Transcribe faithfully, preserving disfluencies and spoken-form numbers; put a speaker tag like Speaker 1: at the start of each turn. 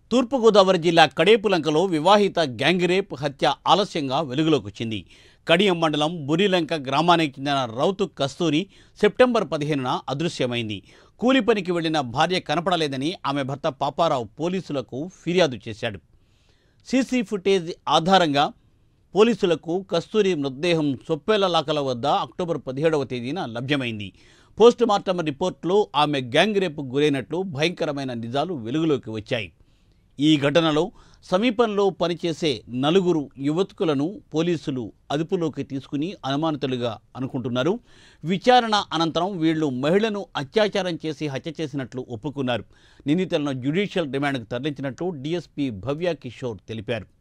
Speaker 1: తూర్పుగోదావరి జిల్లా కడేపులంకలో వివాహిత gang rape హత్య ఆలస్యంగా వెలుగులోకి వచ్చింది. కడియం మండలం బురిలంక గ్రామానికి చెందిన రౌతు కస్తూరి సెప్టెంబర్ పదిహేనున అదృశ్యమైంది. కూలి పనికి వెళ్లిన భార్య కనపడలేదని ఆమె భర్త పాపారావు పోలీసులకు ఫిర్యాదు చేశాడు. సీసీ ఫుటేజ్ ఆధారంగా పోలీసులకు కస్తూరి మృతదేహం సొప్పేళ్లలాకల వద్ద అక్టోబర్ పదిహేడవ తేదీన లభ్యమైంది. పోస్ట్ మార్టం రిపోర్టులో ఆమె గ్యాంగ్ రేపుకు గురైనట్లు భయంకరమైన నిజాలు వెలుగులోకి వచ్చాయి. ఈ ఘటనలో సమీపంలో పనిచేసే నలుగురు యువతులను పోలీసులు అదుపులోకి తీసుకుని అనుమానితులుగా అనుకుంటున్నారు. విచారణ అనంతరం వీళ్లు మహిళను అత్యాచారం చేసి హత్య చేసినట్లు ఒప్పుకున్నారు. నిందితులను జ్యుడిషియల్ రిమాండ్కు తరలించినట్లు డీఎస్పీ భవ్య కిషోర్ తెలిపారు.